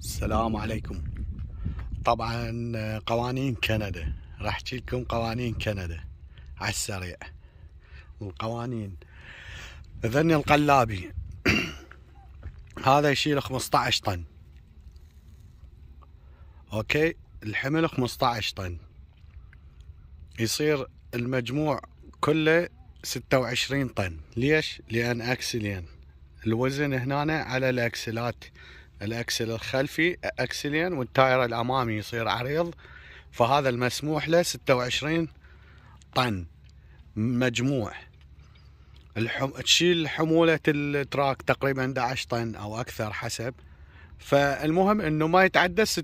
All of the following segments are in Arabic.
السلام عليكم. طبعا قوانين كندا راح احكي لكم قوانين كندا على السريع. القوانين اذن القلابي هذا يشيل 15 طن، اوكي، الحمل 15 طن، يصير المجموع كله 26 طن. ليش؟ لان اكسلين الوزن هنا على الاكسلات، الاكسل الخلفي اكسلين والتاير الامامي يصير عريض، فهذا المسموح له 26 طن مجموع. تشيل حمولة التراك تقريبا 11 طن او اكثر حسب، فالمهم انه ما يتعدى 26،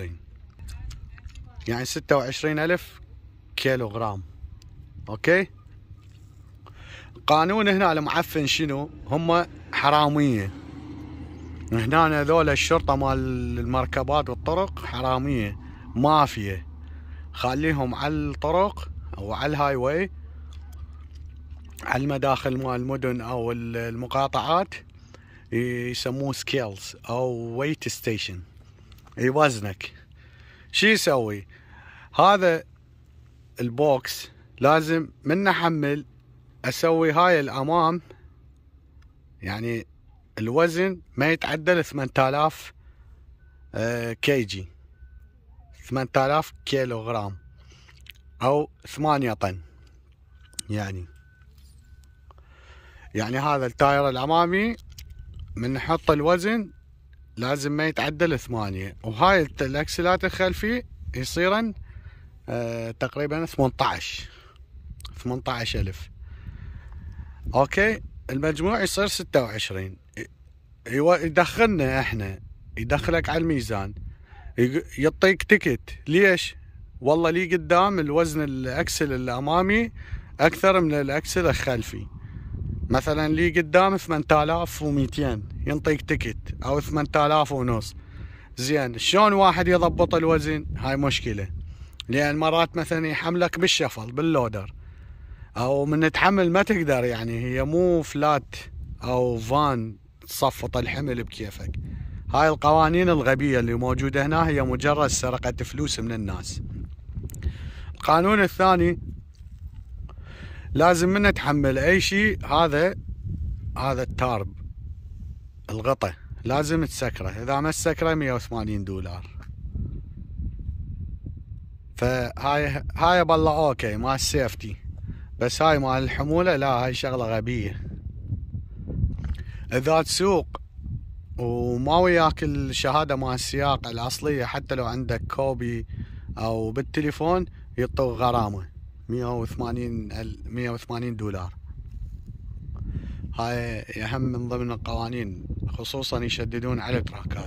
يعني 26,000 كيلوغرام. اوكي. قانون هنا المعفن شنو؟ هم حرامية هنا، ذولا الشرطة مال المركبات والطرق حرامية مافيا، خليهم على الطرق او على الهاي واي، على المداخل مال المدن او المقاطعات، يسموه سكيلز او ويت ستيشن، يوزنك. شي يسوي هذا البوكس؟ لازم من احمل اسوي هاي الامام، يعني الوزن ما يتعدى 8000 كي جي، 8000 كيلوغرام او 8 طن. يعني هذا التاير الامامي من نحط الوزن لازم ما يتعدى 8، وهاي الاكسلات الخلفي يصيرن تقريبا 18,000. اوكي، المجموع يصير 26. يدخلنا احنا، يدخلك على الميزان، يعطيك تكت. ليش؟ والله لي قدام الوزن الاكسل الامامي اكثر من الاكسل الخلفي، مثلا لي قدام 8200 ينطيك تكت، او 8500. زين، شلون واحد يضبط الوزن؟ هاي مشكلة، لان مرات مثلا يحملك بالشفل باللودر، او من تحمل ما تقدر، يعني هي مو فلات او فان تصفط الحمل بكيفك. هاي القوانين الغبية اللي موجودة هنا هي مجرد سرقة فلوس من الناس. القانون الثاني، لازم من تحمل اي شيء، هذا التارب الغطا لازم تسكره، اذا ما تسكره $180. فهاي بالله اوكي مال السيفتي، بس هاي مال الحمولة لا، هاي شغلة غبية. اذا تسوق وما وياك الشهادة مال السياق الاصلية، حتى لو عندك كوبي او بالتليفون، يعطوك غرامة $180. هاي اهم من ضمن القوانين، خصوصا يشددون على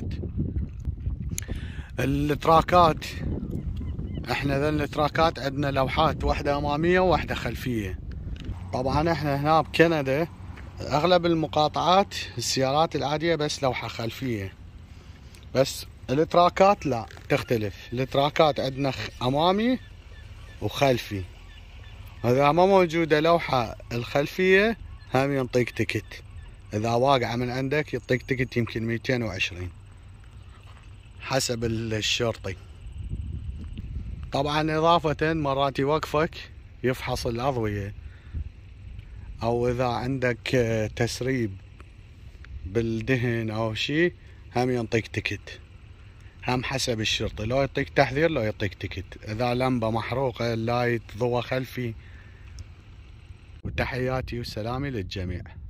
التراكات. احنا ذن التراكات عندنا لوحات، واحدة امامية وواحدة خلفية. طبعا احنا هنا بكندا اغلب المقاطعات السيارات العادية بس لوحة خلفية، بس التراكات لا، تختلف. التراكات عندنا امامي وخلفي، اذا ما موجودة لوحة الخلفية هم ينطيك تكت، اذا واقعة من عندك يعطيك تكت يمكن 220 حسب الشرطي. طبعا اضافة مرات يوقفك يفحص الاضوية، او اذا عندك تسريب بالدهن او شي هم ينطيك تكت، هم حسب الشرطي، لو يعطيك تحذير لو يعطيك تكت. اذا لمبة محروقة، اللايت ضوء خلفي. وتحياتي وسلامي للجميع.